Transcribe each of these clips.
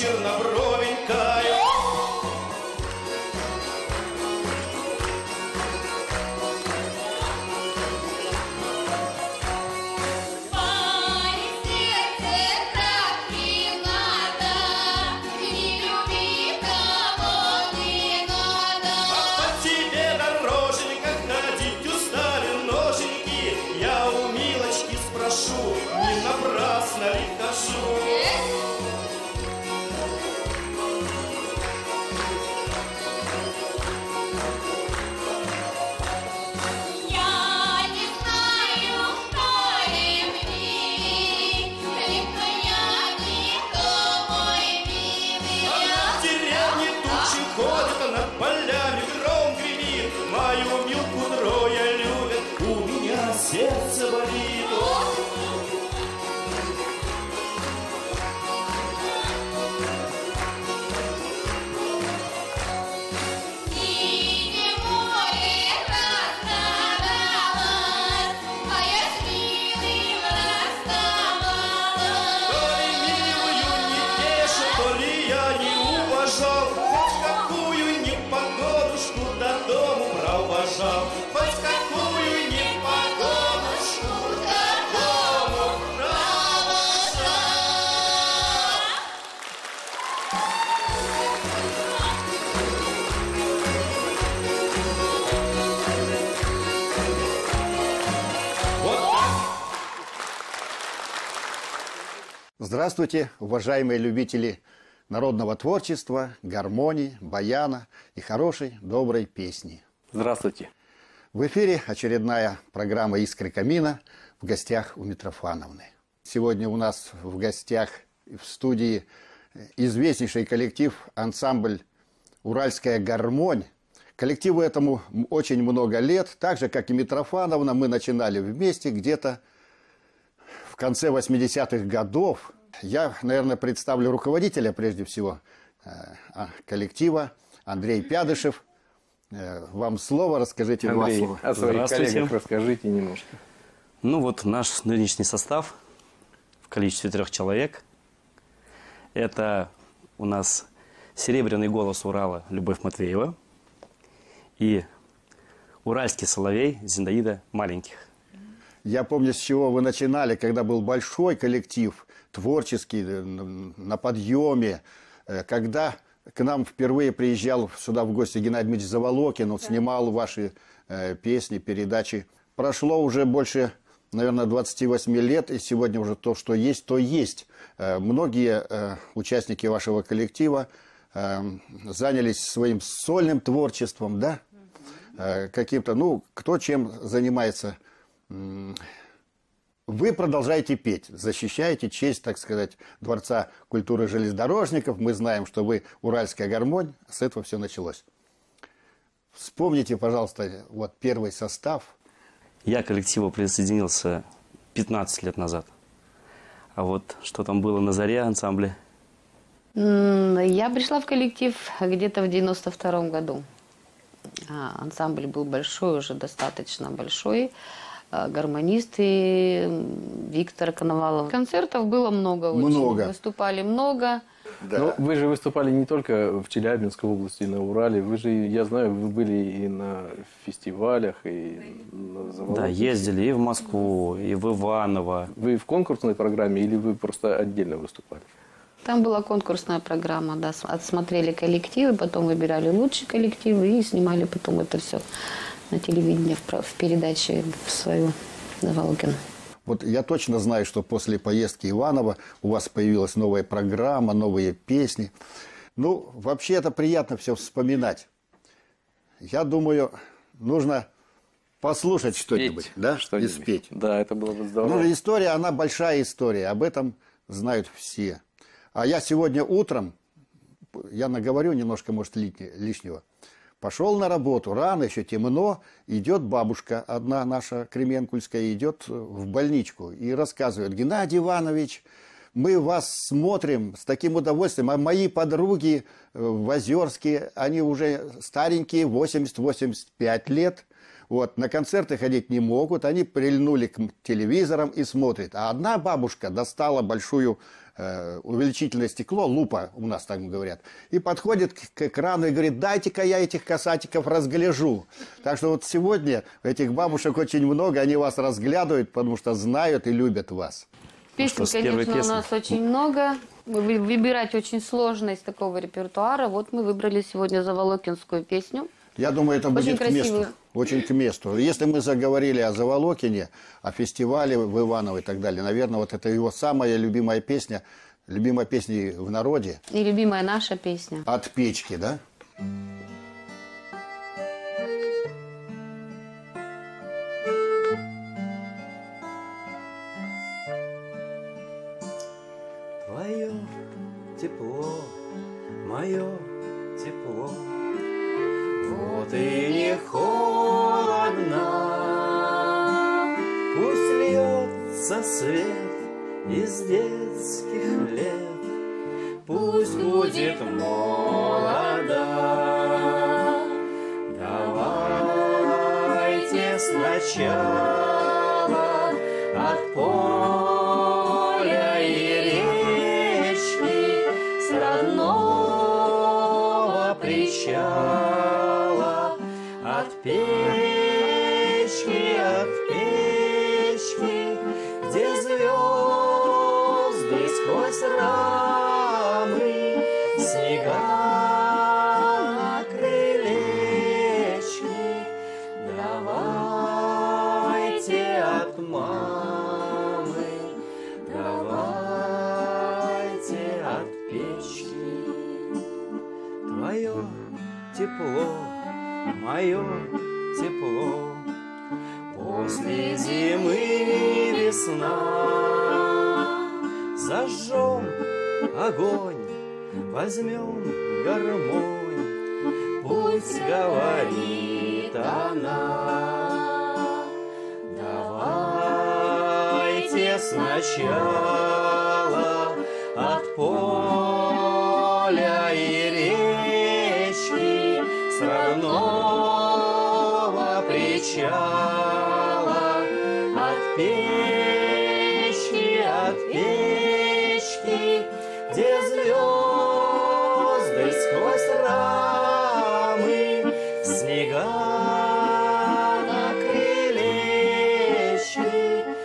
чернобровенькая. Не напрасно ли хожу? Я не знаю, кто ли мне, только я никого не видела. В деревне тучи ходят, а над полями гром гремит. Мою Милку трое любят, у меня сердце болит. Хоть какую непогодушку до дому провожал. Вот так. Здравствуйте, уважаемые любители народного творчества, гармонии, баяна и хорошей, доброй песни. Здравствуйте. В эфире очередная программа «Искры камина» в гостях у Митрофановны. Сегодня у нас в гостях в студии известнейший коллектив, ансамбль «Уральская гармонь». Коллективу этому очень много лет. Так же, как и Митрофановна, мы начинали вместе где-то в конце 80-х годов. Я, наверное, представлю руководителя, прежде всего, коллектива, Андрей Пядышев. Вам слово, расскажите два Андрей, слова. о своих коллегах расскажите немножко. Ну вот наш нынешний состав в количестве 3 человек. Это у нас серебряный голос Урала Любовь Матвеева и уральский соловей Зинаида Маленьких. Я помню, с чего вы начинали, когда был большой коллектив, творческий, на подъеме, когда к нам впервые приезжал сюда в гости Геннадий Дмитриевич Заволокин, он снимал ваши песни, передачи. Прошло уже больше, наверное, 28 лет, и сегодня уже то, что есть, то есть. Многие участники вашего коллектива занялись своим сольным творчеством, да? Каким-то, ну, кто чем занимается. Вы продолжаете петь, защищаете честь, так сказать, Дворца культуры железнодорожников. Мы знаем, что вы уральская гармонь, с этого все началось. Вспомните, пожалуйста, вот первый состав. Я к коллективу присоединился 15 лет назад. А вот что там было на заре ансамбле? Я пришла в коллектив где-то в 92-м году. Ансамбль был большой, уже достаточно большой. Гармонисты, Виктор Коновалов. Концертов было много. Очень. Выступали много. Да. Но вы же выступали не только в Челябинской области, на Урале. Вы же, я знаю, вы были и на фестивалях, и на заводах. Да, ездили и в Москву, и в Иваново. Вы в конкурсной программе или вы просто отдельно выступали? Там была конкурсная программа, да. Отсмотрели коллективы, потом выбирали лучшие коллективы и снимали потом это все на телевидении, в передаче свою Заволокина. Вот я точно знаю, что после поездки Иваново у вас появилась новая программа, новые песни. Ну, вообще это приятно все вспоминать. Я думаю, нужно послушать что-нибудь, да, и спеть. Да, это было бы здорово. Ну, история, она большая история, об этом знают все. А я сегодня утром, я наговорю немножко, может, лишнего, пошел на работу, рано, еще темно, идет бабушка, одна наша кременкульская, идет в больничку и рассказывает: Геннадий Иванович, мы вас смотрим с таким удовольствием, а мои подруги в Озерске, они уже старенькие, 80-85 лет, Вот, на концерты ходить не могут, они прильнули к телевизорам и смотрят. А одна бабушка достала большую увеличительное стекло, лупа у нас так говорят, и подходит к экрану и говорит: дайте-ка я этих касатиков разгляжу. Так что вот сегодня этих бабушек очень много, они вас разглядывают, потому что знают и любят вас. Песен, с первой конечно, у песни? нас очень много. Выбирать очень сложно из такого репертуара. Вот мы выбрали сегодня Заволокинскую песню. Я думаю, это будет Очень к месту. красивую. Очень к месту. Если мы заговорили о Заволокине, о фестивале в Иваново и так далее, наверное, вот это его самая любимая песня в народе. И любимая наша песня. «От печки», да? Твое тепло, мое тепло, вот и не холодно. Пусть льется свет из детских лет, пусть будет молодо. Давайте сначала от поля и речки, с родного причала, от печки, где звезды сквозь рамы, снега на крылечке. Давайте от мамы, давайте от печки. Твое тепло, мое тепло, после зимы весна. Зажжем огонь, возьмем гармонь, пусть говорит она. Давайте сначала от поля и речки, с родного причала, от печки, где звезды сквозь рамы, снега на крылечке.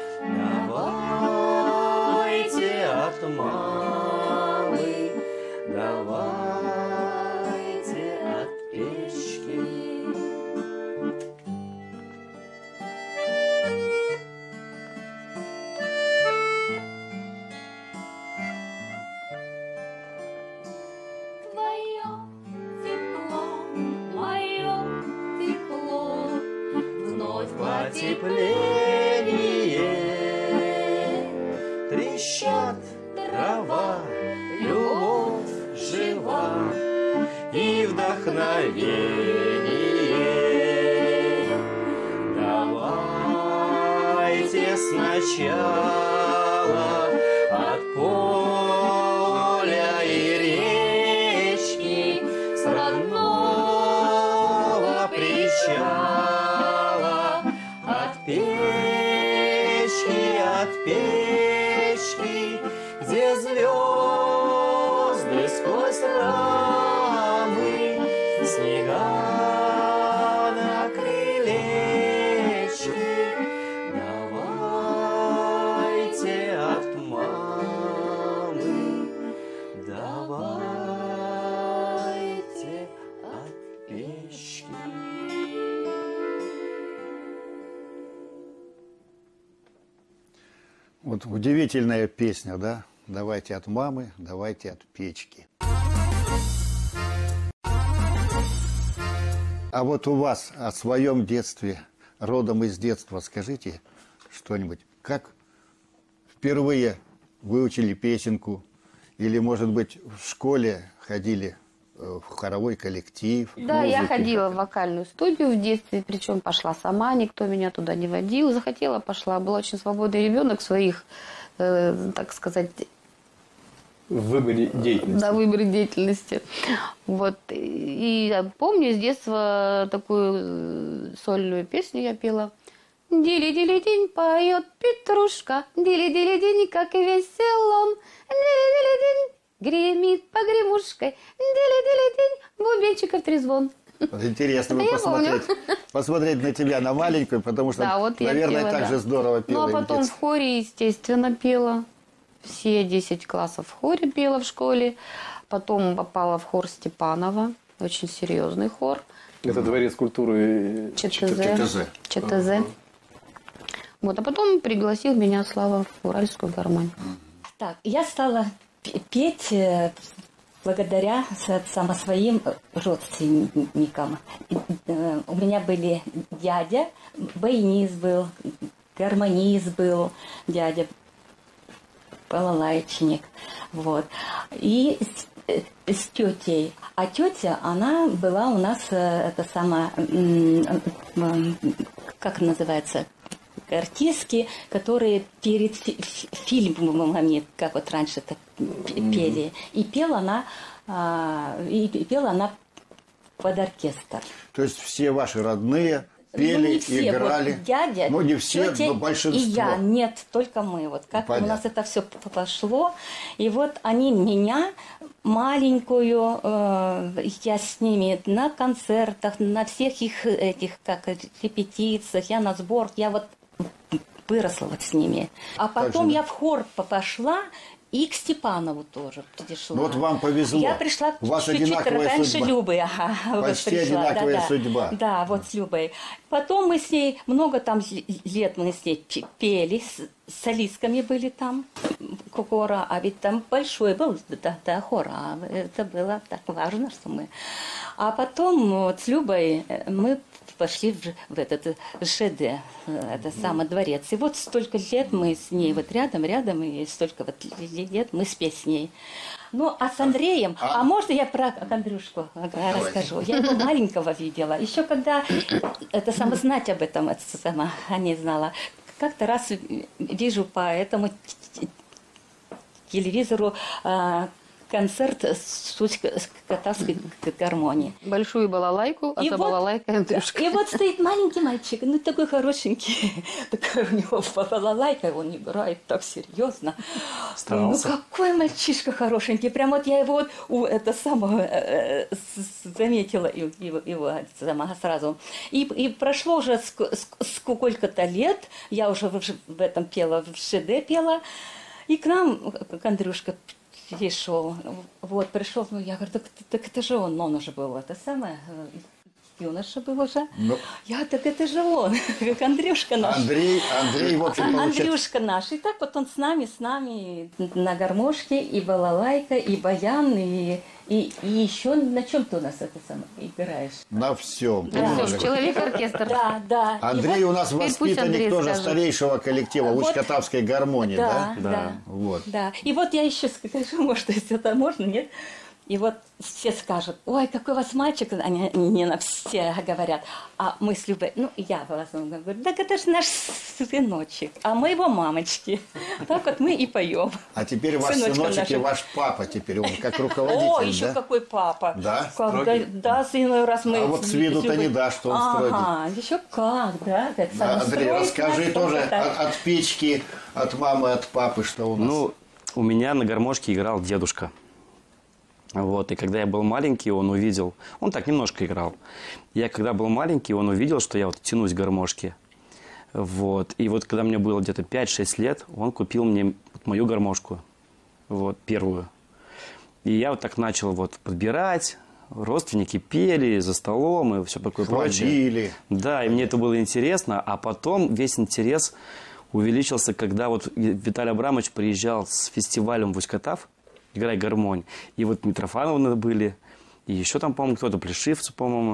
Давайте от мамы, давайте от печки. Твое тепло, мое тепло, вновь Потепление, трещат трава, любовь жива и вдохновение. Давайте сначала от поля и речки, с родного причала, от печки, где звезды сквозь рамы, снега на крылечке. Давайте от мамы, давайте от печки. Вот удивительная песня, да? Давайте от мамы, давайте от печки. А вот у вас о своем детстве, родом из детства, скажите что-нибудь. Как впервые выучили песенку? Или, может быть, в школе ходили в хоровой коллектив? Да, я музыки? ходила в вокальную студию в детстве, причем пошла сама, никто меня туда не водил. Захотела, пошла. Был очень свободный ребенок в своих, так сказать, В выборе деятельности. Да, выбор деятельности. Вот. И я помню с детства такую сольную песню я пела. Дили-дили-день поет Петрушка, дили-дили-день, как весел он, дили-дили-день гремит погремушкой, дили-дили-день бубенчиков трезвон. Интересно бы Это я посмотреть на тебя, на маленькую, потому что, Да, вот я наверное, пела, так да. же здорово пела. Ну, а и в потом в детстве. хоре, естественно, пела. Все 10 классов в хоре пела в школе. Потом попала в хор Степанова. Очень серьезный хор. Это дворец культуры ЧТЗ. ЧТЗ. Вот, а потом пригласил меня Слава в Уральскую гармонь. Так, я стала петь благодаря своим родственникам. У меня были дядя, баянист был, гармонист был, дядя балалайчник. Вот. И с тетей. А тетя, она была у нас, это самое, как называется, артистки, которые перед фильмами, как вот раньше так пели. И пела она под оркестр. То есть все ваши родные пели, не все, играли. Вот дядя, ну, не все, тетя но большинство. И я, нет, только мы. Вот как Понятно. у нас это все пошло. И вот они меня, маленькую, я с ними на концертах, на всех их этих как репетициях, я на сбор, я вот выросла вот с ними. А потом же, да. я в хор пошла. И к Степанову тоже пришла. Ну, вот вам повезло. Я пришла У вас чуть-чуть одинаковая раньше судьба. Любы. Ага, Почти вот пришла. одинаковая судьба. Да, вот с Любой. Потом мы с ней, много там лет мы с ней пели, солистками были там, хора, а ведь там большой был, да, хор, а это было так важно, что мы... А потом вот с Любой мы пошли в этот ЖД, это самый дворец. И вот столько лет мы с ней вот рядом, и столько вот лет мы с песней. Ну, а с Андреем, а можно я про Андрюшку расскажу? Я его маленького видела. Еще когда это само знать об этом, это сама не знала. Как-то раз вижу по этому телевизору концерт с катавской гармонии. Большую балалайку, а И за вот- балалайкой Андрюшка. И вот стоит маленький мальчик, ну такой хорошенький, такая у него балалайка, он играет так серьезно. Старался. Ну какой мальчишка хорошенький, прям вот я его вот это самое заметила его сама сразу. И прошло уже сколько-то лет, я уже в этом пела, в ШД пела, и к нам, к Андрюшка, пришел. Вот, пришел, ну, я говорю, так это же он уже был, это самое, юноша был уже. Ну. Я, так это же он, как Андрюшка наш. Андрей, в общем, получается... Андрюшка наш. И так вот он с нами на гармошке, и балалайка, и баян, и еще на чем ты у нас это самое играешь? На всем. Да, всё, человек-оркестр. Да. И Андрей у нас теперь пусть воспитанник Андрей тоже скажет. старейшего коллектива Вот. Усть-Катавской гармонии, да? Да. Вот. Да. И вот я еще скажу, может, если это можно, нет? И вот все скажут, ой, какой у вас мальчик, они не на все говорят, а мы с Любой, ну, я в основном говорю, так это же наш сыночек, а мы его мамочки. Так вот мы и поем. А теперь ваш Сыночка сыночек и нашего. ваш папа теперь, он как руководитель, О, еще да? какой папа. Да? Да, иной раз мы... А вот с виду-то не да, что он строгий. Ага, еще как, да. Это Да, самое Андрей, строить расскажи нас, тоже так. от печки, от мамы, от папы, что у нас. Ну, у меня на гармошке играл дедушка. Вот, и когда я был маленький, он увидел, он так немножко играл. Я когда был маленький, он увидел, что я вот тянусь к гармошке. Вот, и вот когда мне было где-то 5-6 лет, он купил мне мою гармошку, вот, первую. И я вот так начал вот подбирать, родственники пели за столом и все такое прочее. Ходили. Да, и мне это было интересно, а потом весь интерес увеличился, когда вот Виталий Абрамович приезжал с фестивалем в Усть-Катав, играя гармонь. И вот Митрофановны были, и еще там, по-моему, кто-то, Плешивцы, по-моему.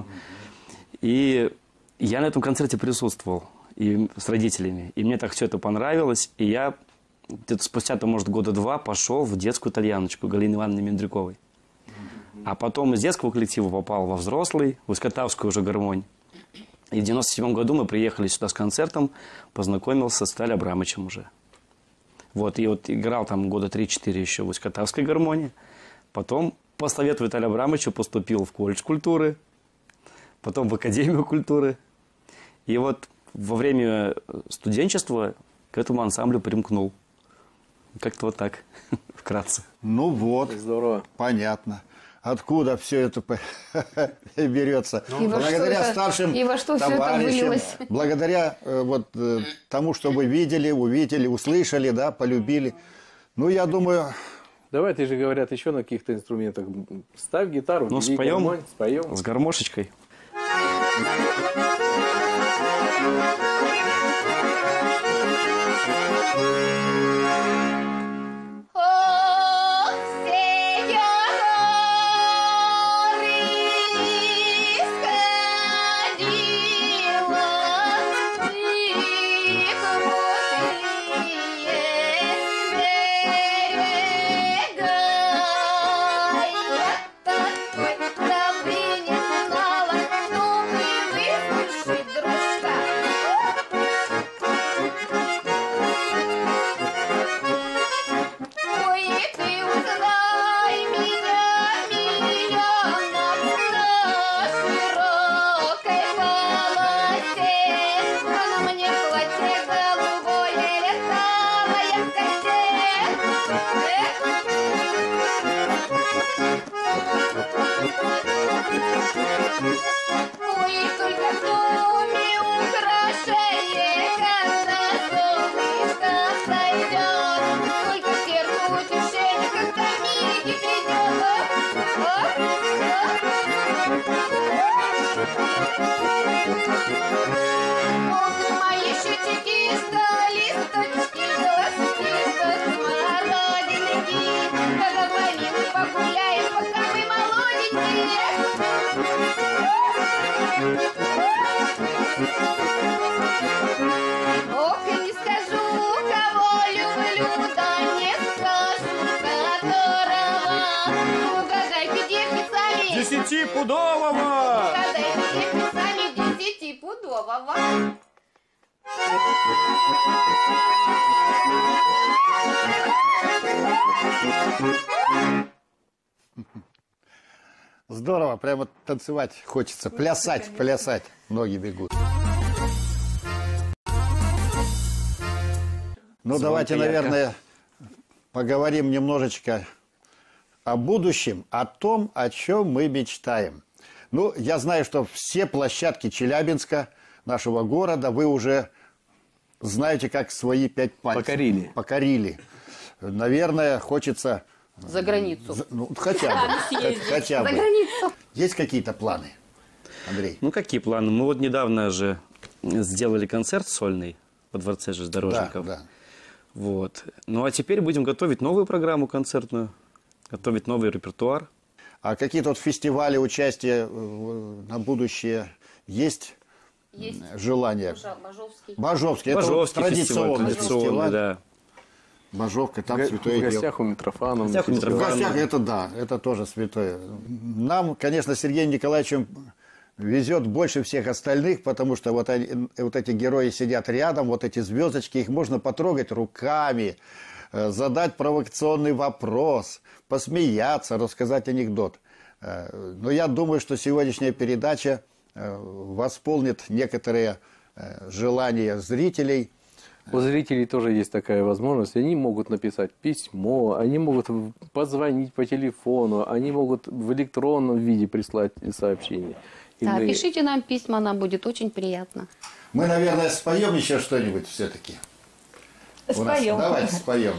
И я на этом концерте присутствовал и с родителями. И мне так все это понравилось. И я где-то спустя, может, года 2 пошел в детскую тальяночку Галины Ивановны Мендряковой. А потом из детского коллектива попал во взрослый, в Усть-Катавскую уже гармонь. И в 97 году мы приехали сюда с концертом, познакомился с Виталием Абрамовичем уже. Вот, и вот играл там года 3-4 еще в Усть-Катавской гармонии. Потом, по совету Виталия Абрамовича, поступил в колледж культуры, потом в Академию культуры. И вот во время студенчества к этому ансамблю примкнул. Как-то вот так, вкратце. Ну вот, Здорово. понятно. Откуда все это берется? И во Благодаря что это- старшим и во что всё это товарищам, вылилось? благодаря тому, что вы видели, увидели, услышали, да, полюбили. Ну, я думаю, Давай, ты же говорят еще на каких-то инструментах. Ставь гитару, Ну, бери споем. гармонь, споем. С гармошечкой. О, все горы сходила, и крутые берега. Я такой давление знала, чтобы выслушать дружка. Ой, ты узнай меня, на широкой полосе. На мне платье голубое, летала я в косе. Ой, только в доме украшение, когда солнышко сойдет, только сердцу утешение, когда миги придет. Ох, мои щечки стали листочки, листочки, смородинки. Давай, милый, погуляем, пока мы молоденькие. Ох, и не скажу, кого люблю, да не скажу, которого. Угадайте, девки сами. 10-пудового! Угадайте, девки сами, 10-пудового. здорово, прямо танцевать хочется, плясать, ноги бегут. Ну, давайте, наверное, поговорим немножечко о будущем, о том, о чем мы мечтаем. Ну, я знаю, что все площадки Челябинска, нашего города, вы уже знаете, как свои 5 пальцев. Покорили. Наверное, хочется... За границу. Ну, хотя бы. Хотя бы. За границу. Есть какие-то планы, Андрей? Ну, какие планы? Мы вот недавно же сделали концерт сольный во дворце железнодорожников. Да. Вот. Ну, а теперь будем готовить новую программу концертную, готовить новый репертуар. А какие-то вот фестивали, участия на будущее есть? Есть. Желание? Бажовский. Бажовский. Это вот Бажовский традиционный фестиваль. да. Бажовка, там В святое дело. гостях у Митрофанова. В гостях у В Митрофанова. гостях это да, это тоже святое. Нам, конечно, с Сергеем Николаевичем везет больше всех остальных, потому что вот эти герои сидят рядом, вот эти звездочки, их можно потрогать руками, задать провокационный вопрос, посмеяться, рассказать анекдот. Но я думаю, что сегодняшняя передача восполнит некоторые желания зрителей. У зрителей тоже есть такая возможность. Они могут написать письмо, они могут позвонить по телефону, они могут в электронном виде прислать сообщение. И Да, мы- пишите нам письма, нам будет очень приятно. Мы, наверное, споем еще что-нибудь все-таки. Споем. Давайте споем.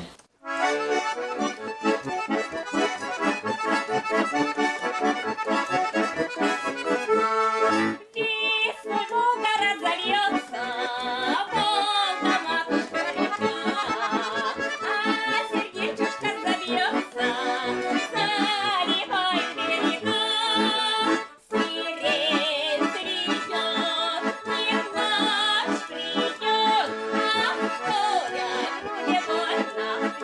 Весной Волга разольется, Волга матушка река, а сердечко забьется, заливай берега. Сирень цветет, не плачь, придет, а горя груди больно,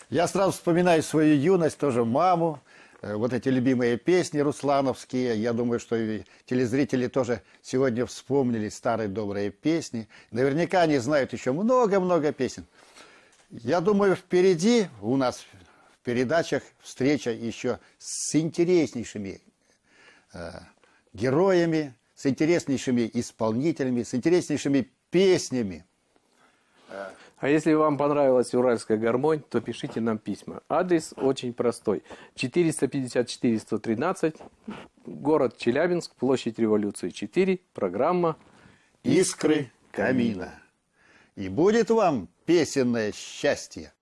Я сразу вспоминаю свою юность, тоже маму, вот эти любимые песни руслановские. Я думаю, что и телезрители тоже сегодня вспомнили старые добрые песни. Наверняка они знают еще много-много песен. Я думаю, впереди у нас в передачах встреча еще с интереснейшими героями, с интереснейшими исполнителями, с интереснейшими песнями. А если вам понравилась уральская гармонь, то пишите нам письма. Адрес очень простой. 454-113, город Челябинск, площадь Революции 4, программа «Искры камина». И будет вам песенное счастье.